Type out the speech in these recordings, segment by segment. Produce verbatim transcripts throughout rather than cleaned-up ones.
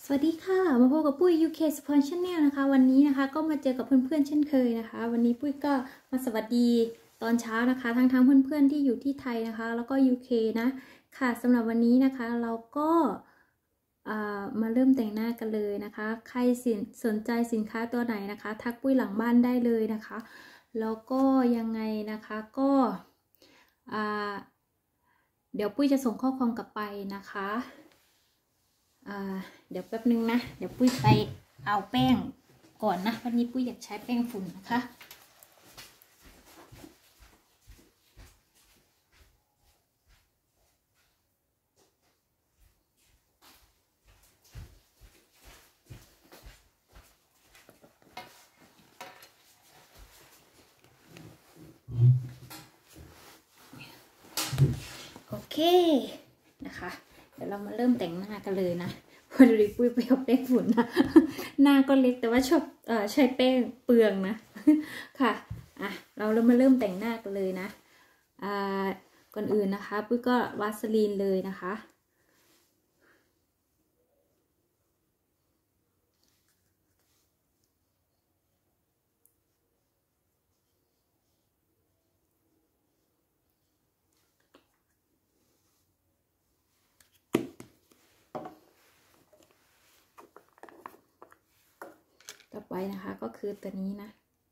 สวัสดีค่ะมาพบกับปุ้ย ยู เค Support Channel นะคะวันนี้นะคะก็มาเจอกับเพื่อนๆเช่นเคยนะคะวันนี้ปุ้ยก็มาสวัสดีตอนเช้านะคะทั้งทั้งเพื่อนๆที่อยู่ที่ไทยนะคะแล้วก็ ยู เค นะค่ะสำหรับวันนี้นะคะเราก็มาเริ่มแต่งหน้ากันเลยนะคะใครสนใจสินค้าตัวไหนนะคะทักปุ้ยหลังบ้านได้เลยนะคะแล้วก็ยังไงนะคะก็เดี๋ยวปุ้ยจะส่งข้อความกลับไปนะคะเดี๋ยวแป๊บนึงนะเดี๋ยวปุ้ยไปเอาแป้งก่อนนะวันนี้ปุ้ยอยากใช้แป้งฝุ่นนะคะโอเคนะคะเดี๋ยวเรามาเริ่มแต่งหน้ากันเลยนะพอดีปุ้ยไปเอาแป้งฝุ่นนะหน้าก็เล็กแต่ว่าชอบเอ่อใช้แป้งเปลืองนะค่ะอ่ะเราเรามาเริ่มแต่งหน้ากันเลยนะอ่าก่อนอื่นนะคะปุ้ยก็วาสลีนเลยนะคะต่อไปนะคะก็คือตัวนี้นะ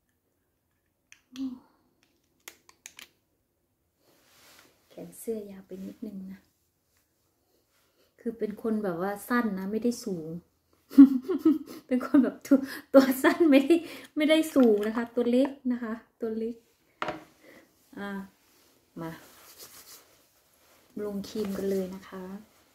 แขนเสื้อยาวไปนิดนึงนะคือเป็นคนแบบว่าสั้นนะไม่ได้สูง เป็นคนแบบตัวตัวสั้นไม่ได้ไม่ได้สูงนะคะตัวเล็กนะคะตัวเล็กอ่ามาลงครีมกันเลยนะคะ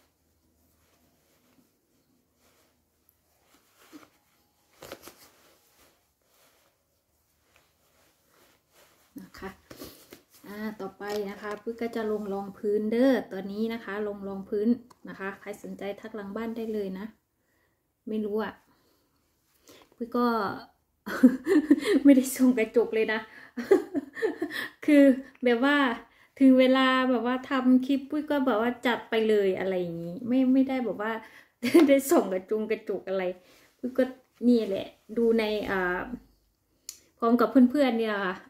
นะคะอ่าต่อไปนะคะปุ้ยก็จะลงรองพื้นเด้อตัวนี้นะคะลงรองพื้นนะคะใครสนใจทักหลังบ้านได้เลยนะไม่รู้อ่ะปุ้ยก็ ไม่ได้ส่งกระจกเลยนะคือแบบว่าถึงเวลาแบบว่าทำคลิปปุ้ยก็แบบว่าจัดไปเลยอะไรอย่างนี้ไม่ไม่ได้แบบว่าได้ส่งกระจงกระจกอะไรปุ้ยก็นี่แหละดูในอ่าพร้อมกับเพื่อนๆเนี่ยค่ะ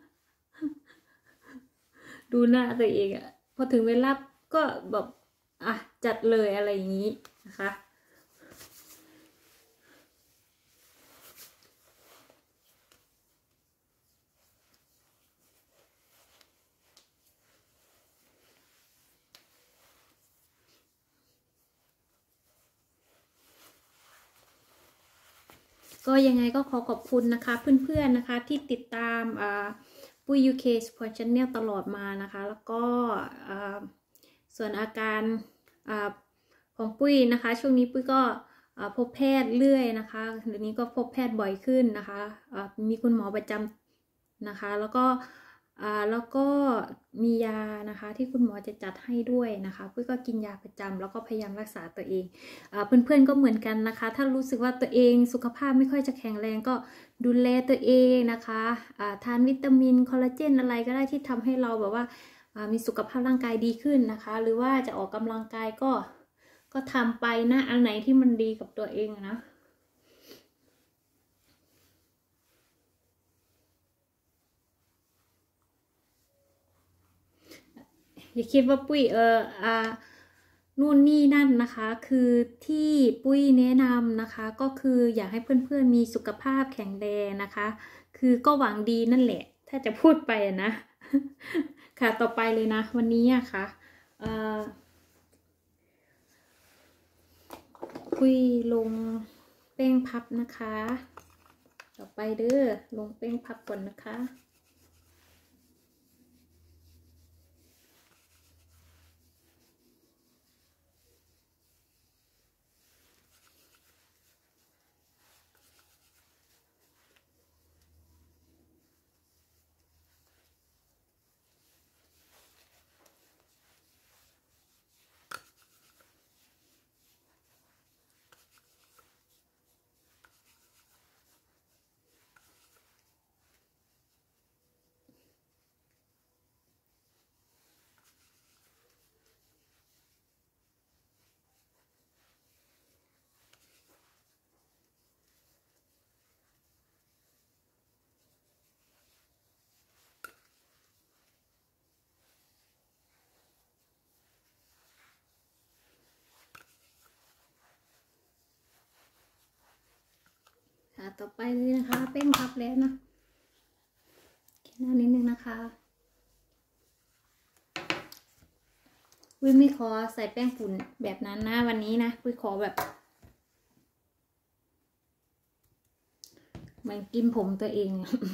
ดูหน้าตัวเองอะพอถึงเวลาก็แบบอ่ะจัดเลยอะไรอย่างนี้นะคะก็ยังไงก็ขอขอบคุณนะคะเพื่อนๆนะคะที่ติดตามอ่าปุ้ย ยู เค Support Channel ตลอดมานะคะแล้วก็ส่วนอาการของปุ้ยนะคะช่วงนี้ปุ้ยก็พบแพทย์เรื่อยนะคะเดี๋ยวนี้ก็พบแพทย์บ่อยขึ้นนะคะมีคุณหมอประจำนะคะแล้วก็แล้วก็มียานะคะที่คุณหมอจะจัดให้ด้วยนะคะปุ้ยก็กินยาประจำแล้วก็พยายามรักษาตัวเองเพื่อนๆก็เหมือนกันนะคะถ้ารู้สึกว่าตัวเองสุขภาพไม่ค่อยจะแข็งแรงก็ดูแลตัวเองนะคะทานวิตามินคอลลาเจนอะไรก็ได้ที่ทำให้เราแบบว่ามีสุขภาพร่างกายดีขึ้นนะคะหรือว่าจะออกกำลังกายก็ก็ทำไปนะอันไหนที่มันดีกับตัวเองนะอย่าคิดว่าปุ้ยเอออ่านู่นนี่นั่นนะคะคือที่ปุ้ยแนะนำนะคะก็คืออยากให้เพื่อนๆมีสุขภาพแข็งแรงนะคะคือก็หวังดีนั่นแหละถ้าจะพูดไปนะค่ะต่อไปเลยนะวันนี้อะค่ะปุ้ยลงแป้งพับนะคะต่อไปเด้อลงแป้งพับก่อนนะคะต่อไปเลยนะคะแป้งพับแล้วนะแค่นั้นนิดนึงนะคะวิไม่ขอใส่แป้งฝุ่นแบบนั้นนะวันนี้นะวิขอแบบมันกินผมตัวเอง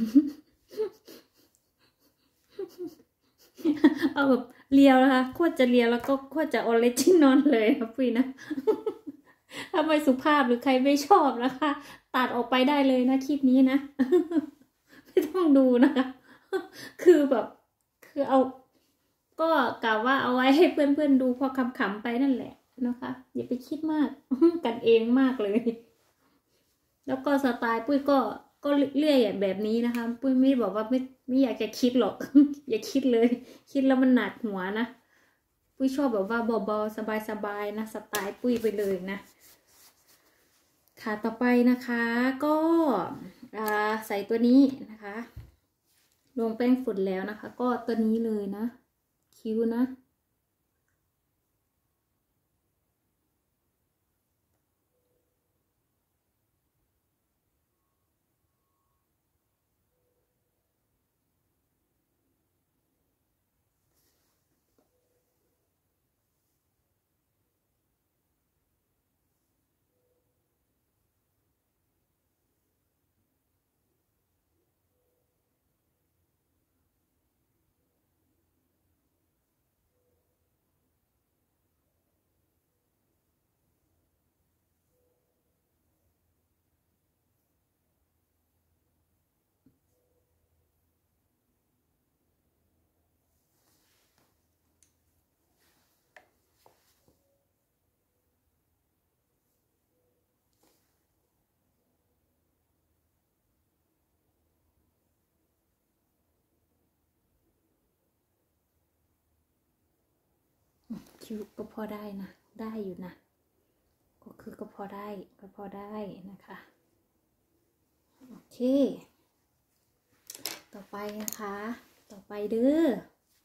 เอาแบบเรียวนะคะโคตรจะเรียวแล้วก็โคตรจะออริจินอลเลยนะพี่นะ ถ้าไม่สุภาพหรือใครไม่ชอบนะคะ ตัดออกไปได้เลยนะคลิปนี้นะ ไม่ต้องดูนะคะ คือแบบคือเอาก็กะว่าเอาไว้ให้เพื่อนๆดูพอขำๆไปนั่นแหละนะคะอย่าไปคิดมาก กันเองมากเลย แล้วก็สไตล์ปุ้ยก็ก็เรื่อยแบบนี้นะคะปุ้ยไม่บอกว่าไม่ไม่อยากจะคิดหรอก อย่าคิดเลย คิดแล้วมันหนักหัวนะปุ้ยชอบแบบว่าเบาๆสบายๆนะสไตล์ปุ้ยไปเลยนะค่ะต่อไปนะคะก็ใส่ตัวนี้นะคะลงแป้งฝุ่นแล้วนะคะก็ตัวนี้เลยนะคิ้วนะคิ้วก็พอได้นะได้อยู่นะก็คือก็พอได้ก็พอได้นะคะโอเคต่อไปนะคะต่อไปเด้อ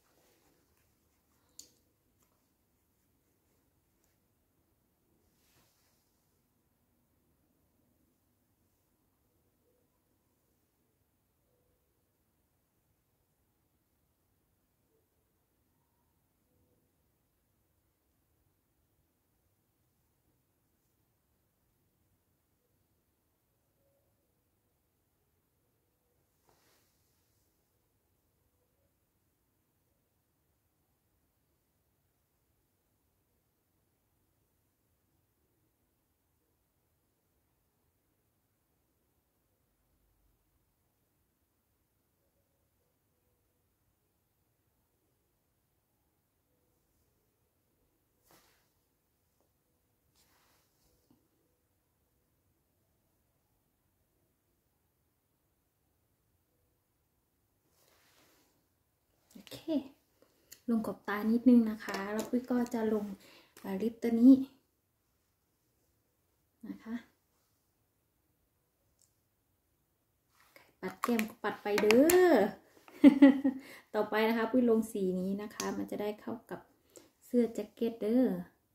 โอเคลงขอบตานิดนึงนะคะแล้วปุ้ยก็จะลงลิปตัวนี้นะคะปัดแก้มปัดไปเด้อ ต่อไปนะคะปุ้ยลงสีนี้นะคะมันจะได้เข้ากับเสื้อแจ็คเก็ตเด้อ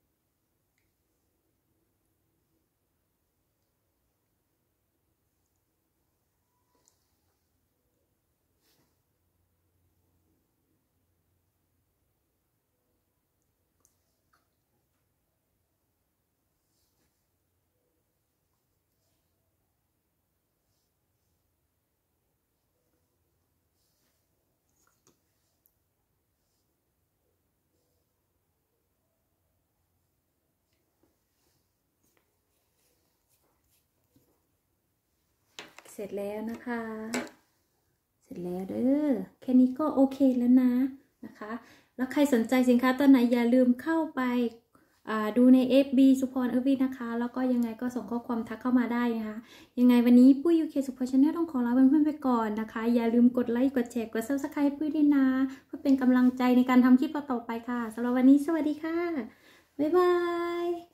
เสร็จแล้วนะคะเสร็จแล้วเด้อแค่นี้ก็โอเคแล้วนะนะคะแล้วใครสนใจสินค้าตัวไหนอย่าลืมเข้าไปดูใน เอฟ บี สุพรเออร์วีนะคะแล้วก็ยังไงก็ส่งข้อความทักเข้ามาได้นะคะยังไงวันนี้ปุ้ยยูเคสุพรชาแนลต้องขอลาเพื่อนๆไปก่อนนะคะอย่าลืมกดไลค์กดแชร์กด ซับสไครบ์ ปุ้ยด้วยนะเพื่อเป็นกำลังใจในการทำคลิปต่อไปค่ะสำหรับวันนี้สวัสดีค่ะบ๊ายบาย